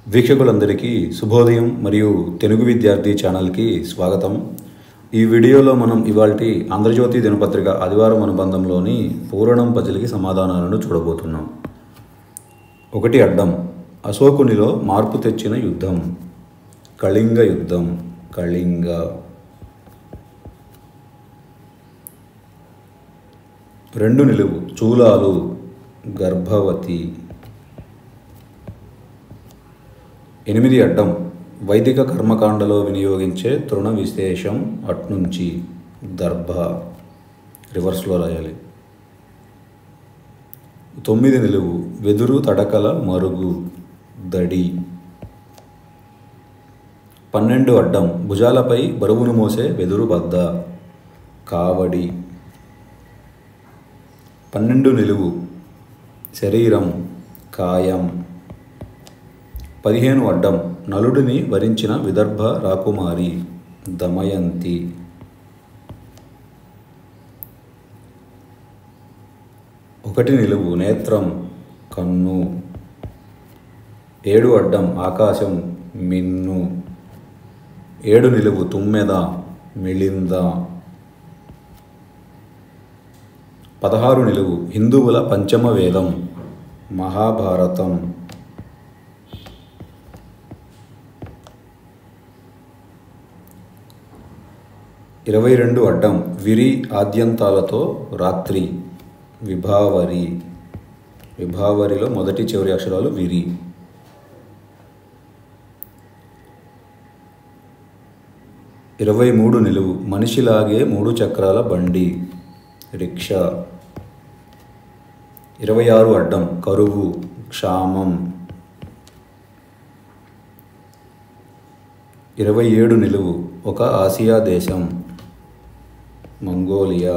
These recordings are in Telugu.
వీక్షకులందరికీ శుభోదయం మరియు తెలుగు విద్యార్థి ఛానల్కి స్వాగతం. ఈ వీడియోలో మనం ఇవాల్టి ఆంధ్రజ్యోతి దినపత్రిక ఆదివారం అనుబంధంలోని పూరణం పజిల్కి సమాధానాలను చూడబోతున్నాం. 1 అడ్డం అశోకునిలో మార్పు తెచ్చిన యుద్ధం. కళింగ యుద్ధం. కళింగ. 2 నిలువు చూలాలు. గర్భవతి. 8 అడ్డం వైదిక కర్మకాండలో వినియోగించే తృణ విశేషం అట్నుంచి. దర్భ. రివర్స్లో రాయాలి. 9 నిలువు వెదురు తడకల మరుగు. దడి. 12 అడ్డం భుజాలపై బరువును మోసే వెదురు బద్ద. కావడి. 12 నిలువు శరీరం. కాయం. 15 అడ్డం నలుడిని వరించిన విదర్భ రాకుమారి. దమయంతి. 1 నిలువు నేత్రం. కన్ను. 7 అడ్డం ఆకాశం. మిన్ను. 7 నిలువు తుమ్మెద. మిళింద. 16 నిలువు హిందువుల పంచమ వేదం. మహాభారతం. 22 అడ్డం విరి ఆద్యంతాలతో రాత్రి. విభావరి. విభావరిలో మొదటి చివరి అక్షరాలు విరి. 23 నిలువు మనిషిలాగే 3 చక్రాల బండి. రిక్షా. 26 అడ్డం కరువు. క్షామం. 27 నిలువు ఒక ఆసియా దేశం. మంగోలియా.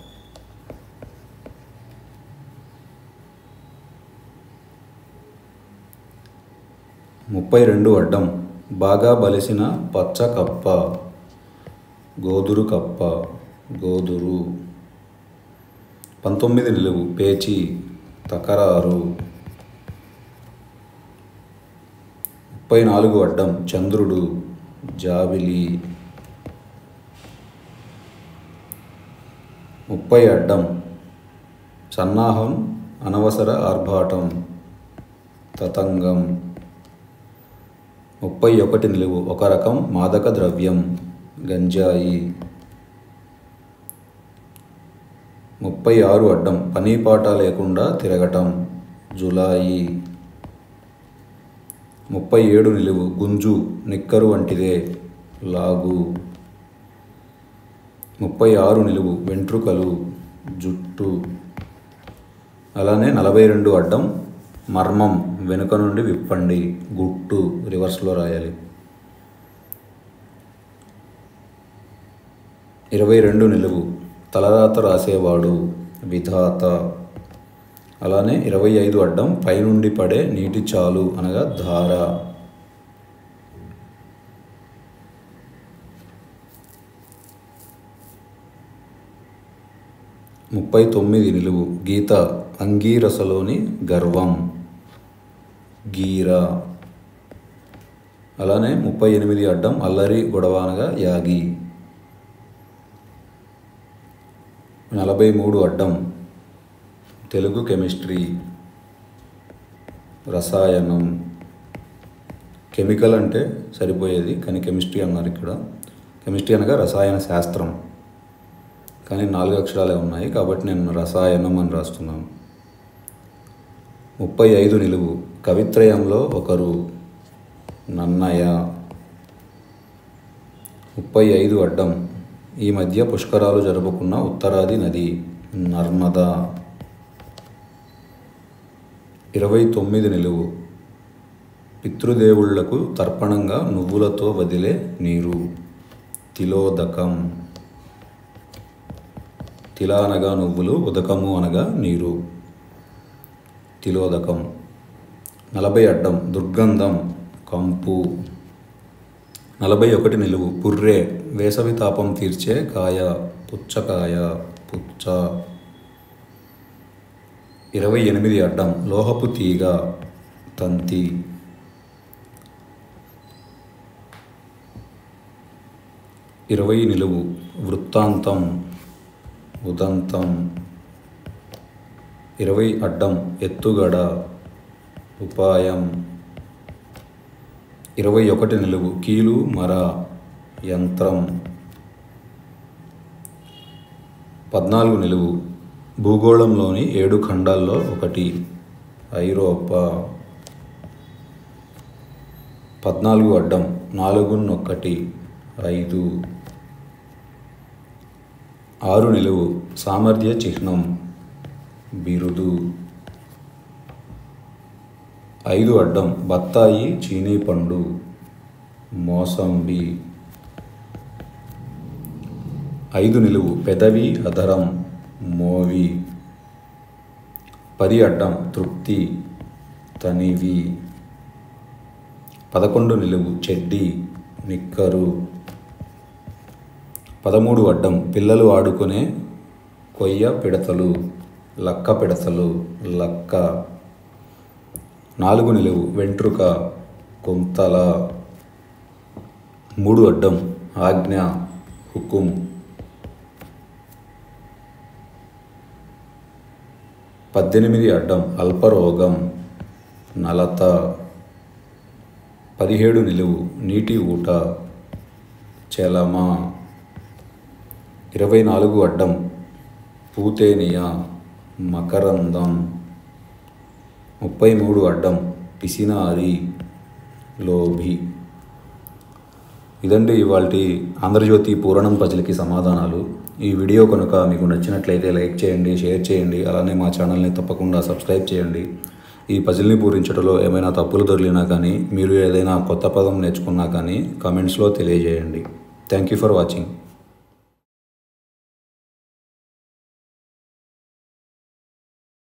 32 అడ్డం బాగా బలిసిన పచ్చ కప్ప. గోదురు కప్ప. గోదురు. 19 నిలువు పేచి. తకరారు. 34 అడ్డం చంద్రుడు. జాబిలి. 30 అడ్డం సన్నాహం అనవసర ఆర్భాటం. తతంగం. 31 నిలువు ఒక రకం మాదక ద్రవ్యం. గంజాయి. 36 అడ్డం పనీపాట లేకుండా తిరగటం. జులాయి. 37 నిలువు గుంజు నిక్కరు వంటిదే. లాగు. 36 నిలువు వెంట్రుకలు. జుట్టు. అలానే 42 అడ్డం మర్మం వెనుక నుండి విప్పండి. గుట్టు. రివర్స్లో రాయాలి. 22 నిలువు తలరాత రాసేవాడు. విధాత. అలానే 25 అడ్డం పైనుండి పడే నీటి చాలు అనగా ధార. 39 నిలువు గీత అంగీరసలోని గర్వం. గీర. అలానే 38 అడ్డం అల్లరి గొడవ అనగా యాగి. 43 అడ్డం తెలుగు కెమిస్ట్రీ. రసాయనం. కెమికల్ అంటే సరిపోయేది కానీ కెమిస్ట్రీ అన్నారు ఇక్కడ. కెమిస్ట్రీ అనగా రసాయన శాస్త్రం కానీ 4 అక్షరాలే ఉన్నాయి కాబట్టి నేను రసాయనం అని రాస్తున్నాను. 35 నిలువు కవిత్రయంలో ఒకరు. నన్నయ. 35 అడ్డం ఈ మధ్య పుష్కరాలు జరుపుకున్న ఉత్తరాది నది. నర్మదా. 29 నిలువు పితృదేవుళ్లకు తర్పణంగా నువ్వులతో వదిలే నీరు. తిలోదకం. తిల అనగా నువ్వులు. ఉదకము అనగా నీరు. తిలోదకం. 40 అడ్డం దుర్గంధం. కంపు. 41 నిలువు పుర్రె వేసవి తాపం తీర్చే కాయ. పుచ్చకాయ. పుచ్చ. 28 అడ్డం లోహపు తీగ. తంతి. 20 నిలువు వృత్తాంతం ఉదంతం. 20 అడ్డం ఎత్తుగడ ఉపాయం. 21 నిలువు కీలు మర యంత్రం. 14 నిలువు భూగోళంలోని 7 ఖండాల్లో ఒకటి ఐరోపా. 14 అడ్డం 4 5. 6 నిలువు సామర్థ్య చిహ్నం బిరుదు. 5 అడ్డం బత్తాయి చీనీ పండు మోసంబి. 5 నిలువు పెదవి అధరం మోవి. 10 అడ్డం తృప్తి తనివి. 11 నిలువు చెడ్డి నిక్కరు. 13 అడ్డం పిల్లలు ఆడుకునే కొయ్య పిడతలు లక్క పిడతలు లక్క. 4 నిలువు వెంట్రుక కుంతల. 3 అడ్డం ఆజ్ఞ హుకుం. 18 అడ్డం అల్పరోగం నలత. 17 నిలువు నీటి ఊట చలమ. 24 అడ్డం పూతేనియా మకరందం. 33 అడ్డం పిసినారి లోభి. ఇదండి ఇవాల్టి ఆంధ్రజ్యోతి పూరణం పజిల్కి సమాధానాలు. ఈ వీడియో కనుక మీకు నచ్చినట్లయితే లైక్ చేయండి, షేర్ చేయండి, అలానే మా ఛానల్ని తప్పకుండా సబ్స్క్రైబ్ చేయండి. ఈ పజిల్ని పూరించడంలో ఏమైనా తప్పులు దొరికినా కానీ, మీరు ఏదైనా కొత్త పదం నేర్చుకున్నా కానీ కామెంట్స్లో తెలియజేయండి. Thank you for watching.